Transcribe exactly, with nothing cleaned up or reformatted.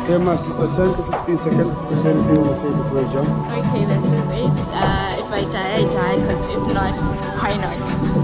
Okay, my sister, ten to fifteen seconds to say anything you want to say before you jump. Okay, this is it. Uh, if I die, I die, because if not, why not?